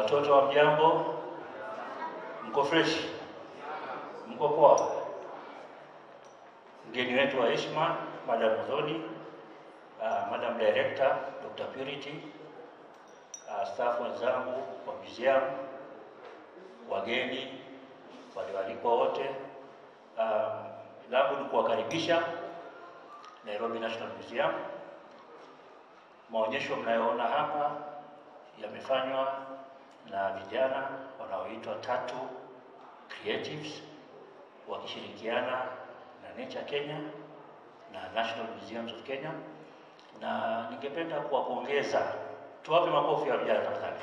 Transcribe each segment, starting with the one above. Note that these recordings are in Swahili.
Watoto wa mjambo, mko fresh, mko poa. Mgeni wetu wa heshima, Madam Zodi, Madam Director, Dr. Purity, staff wenzangu wa museum, wageni, walioalikwa wote, langu ni kuwakaribisha Nairobi National Museum. Maonyesho mnayoona hapa yamefanywa na vijana wanaoitwa Tatu Creatives wakishirikiana na Nature Kenya na National Museums of Kenya, na ningependa kuwapongeza. Tuwape makofi ya vijana tafadhali.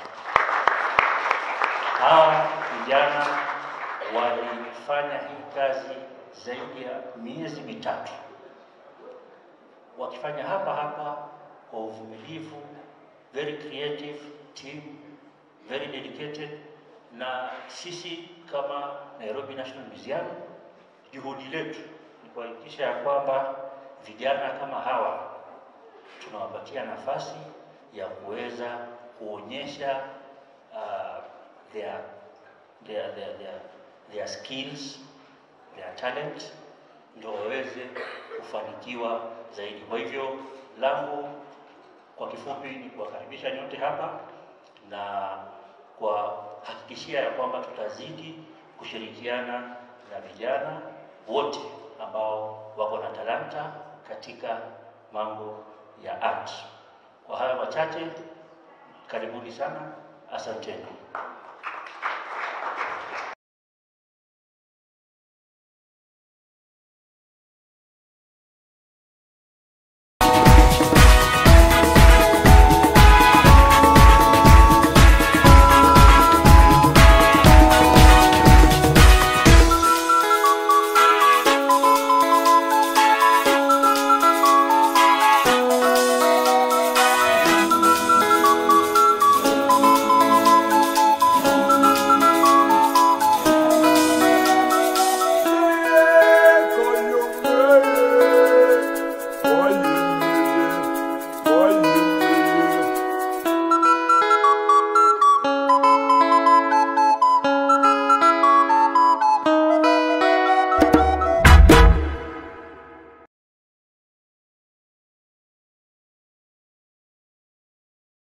Hawa vijana walifanya hii kazi zaidi ya miezi mitatu, wakifanya hapa kwa uvumilivu, very creative team, very dedicated. Na sisi kama Nairobi National Museum, juhudi letu ni kuhakikisha ya kwamba vijana kama hawa tunawapatia nafasi ya kuweza kuonyesha their skills, their talent, ndio waweze kufanikiwa zaidi. Kwa hivyo langu kwa kifupi ni kuwakaribisha nyote hapa na kuhakikishia ya kwamba tutazidi kushirikiana na vijana wote ambao wako na talanta katika mambo ya art. Kwa haya machache, karibuni sana, asanteni.